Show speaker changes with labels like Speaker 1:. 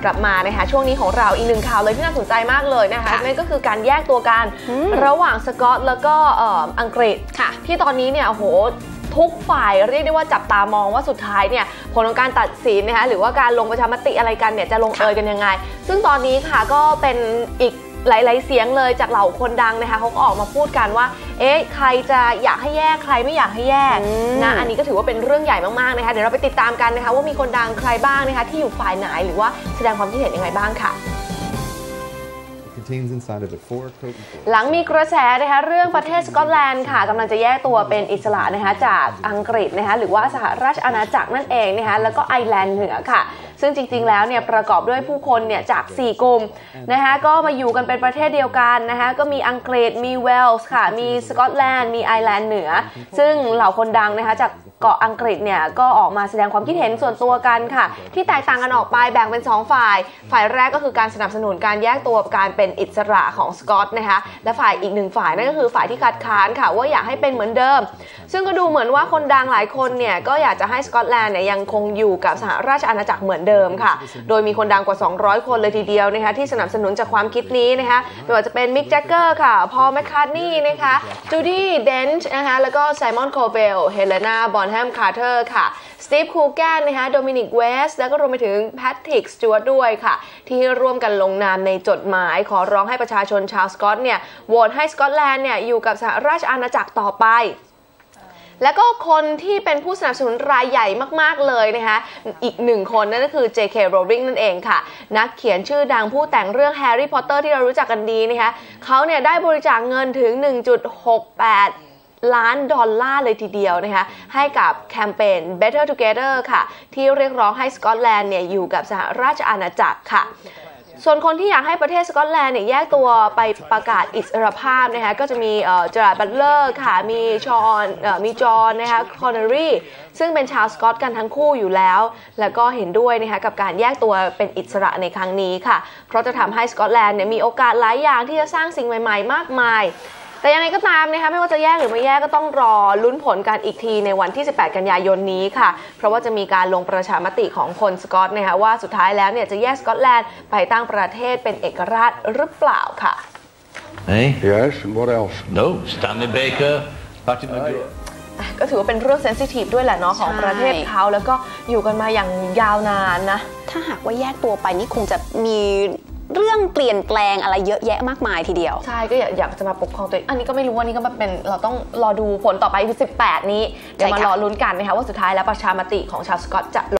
Speaker 1: กลับมานะคะช่วงนี้ของเราอีกหนึ่งข่าวเลยที่น่าสนใจมากเลยนะคะนั่นก็คือการแยกตัวกันระหว่างสกอตแล้วก็อังกฤษที่ตอนนี้เนี่ยโอ้โหทุกฝ่ายเรียกได้ว่าจับตามองว่าสุดท้ายเนี่ยผลของการตัดสินนะคะหรือว่าการลงประชามติอะไรกันเนี่ยจะลงเอยกันยังไงซึ่งตอนนี้ค่ะก็เป็นอีกหลายๆเสียงเลยจากเหล่าคนดังนะคะเขาก็ออกมาพูดกันว่าใครจะอยากให้แยกใครไม่อยากให้แยกนะอันนี้ก็ถือว่าเป็นเรื่องใหญ่มากๆนะคะเดี๋ยวเราไปติดตามกันนะคะว่ามีคนดังใครบ้างนะคะที่อยู่ฝ่ายไหนหรือว่าแสดงความคิดเห็นยังไงบ้างค่ะหลังมีกระแสนะคะเรื่องประเทศสกอตแลนด์ค่ะกำลังจะแยกตัวเป็นอิสระนะคะจากอังกฤษนะคะหรือว่าสหราชอาณาจักรนั่นเองนะคะแล้วก็ไอร์แลนด์เหนือค่ะซึ่งจริงๆแล้วเนี่ยประกอบด้วยผู้คนเนี่ยจาก4กลุ่มนะคะก็มาอยู่กันเป็นประเทศเดียวกันนะคะก็มีอังกฤษมีเวลส์ค่ะมีสกอตแลนด์มีไอร์แลนด์เหนือซึ่งเหล่าคนดังนะคะจากเกาะอังกฤษเนี่ยก็ออกมาแสดงความคิดเห็นส่วนตัวกันค่ะที่แตกต่างกันออกไปแบ่งเป็น2ฝ่ายแรกก็คือการสนับสนุนการแยกตัวการเป็นอิสระของสกอตนะคะและฝ่ายอีกหนึ่งฝ่ายนั่นก็คือฝ่ายที่คัดค้านค่ะว่าอยากให้เป็นเหมือนเดิมซึ่งก็ดูเหมือนว่าคนดังหลายคนเนี่ยก็อยากจะให้สกอตแลนด์เนี่ยยังคงอยู่กับสหราชอาณาจักรเหมือนเดิมค่ะโดยมีคนดังกว่า200คนเลยทีเดียวนะคะที่สนับสนุนจากความคิดนี้นะคะไม่ว่าจะเป็นมิกแจ็คเกอร์ค่ะพอลแมคคาร์ทนีย์นะคะจูดี้เดนช์นะคะแล้วก็ไซมอนโคเบลเฮเลนาบอนแฮมคาร์เตอร์ค่ะสตีฟคูแกนนะคะโดมินิกเวสแล้วก็รวมไปถึงแพทริกสจ๊วตด้วยค่ะที่ร่วมกันลงนามในจดหมายขอร้องให้ประชาชนชาวสกอตเนี่ยโหวตให้สกอตแลนด์เนี่ยอยู่กับสหราชอาณาจักรต่อไปแล้วก็คนที่เป็นผู้สนับสนุนรายใหญ่มากๆเลยนะคะอีกหนึ่งคนนั่นก็คือ J.K. Rowling นั่นเองค่ะนักเขียนชื่อดังผู้แต่งเรื่องแฮร์รี่พอตเตอร์ที่เรารู้จักกันดีนะคะเขาเนี่ยได้บริจาคเงินถึง 1.68 ล้านดอลลาร์เลยทีเดียวนะคะให้กับแคมเปญ Better Together ค่ะที่เรียกร้องให้สกอตแลนด์เนี่ยอยู่กับสหราชอาณาจักรค่ะส่วนคนที่อยากให้ประเทศสกอตแลนด์เนี่ยแยกตัวไปประกาศอิสรภาพนะคะก็จะมีเจอราร์ด บัตเลอร์ค่ะมีจอห์นนะคะคอนเนอรี่ซึ่งเป็นชาวสกอตกันทั้งคู่อยู่แล้วก็เห็นด้วยนะคะกับการแยกตัวเป็นอิสระในครั้งนี้ค่ะเพราะจะทำให้สกอตแลนด์เนี่ยมีโอกาสหลายอย่างที่จะสร้างสิ่งใหม่ๆมากมายแต่ยังไงก็ตามนะคะไม่ว่าจะแยกหรือไม่แยกก็ต้องรอลุ้นผลกันอีกทีในวันที่18กันยายนนี้ค่ะเพราะว่าจะมีการลงประชามติของคนสกอตนะคะว่าสุดท้ายแล้วเนี่ยจะแยกสกอตแลนด์ไปตั้งประเทศเป็นเอกราชหรือเปล่าค่ะ
Speaker 2: Hey? Yes, and what else? No, Stanley Baker, Patty McGraw
Speaker 1: ก็ถือว่าเป็นเรื่องเซนซิทีฟด้วยแหละเนาะของประเทศเขาแล้วก็อยู่กันมาอย่างยาวนานนะ
Speaker 3: ถ้าหากว่าแยกตัวไปนี่คงจะมีเรื่องเปลี่ยนแปลงอะไรเยอะแยะมากมายทีเดียว
Speaker 1: ใช่ก็อยากจะมาปกครองตัวเองอันนี้ก็ไม่รู้ว่านี่ก็มาเป็นเราต้องรอดูผลต่อไปคือ18นี้เดี๋ยวมารอลุ้นกันนะคะว่าสุดท้ายแล้วประชามติของชาวสกอตจะ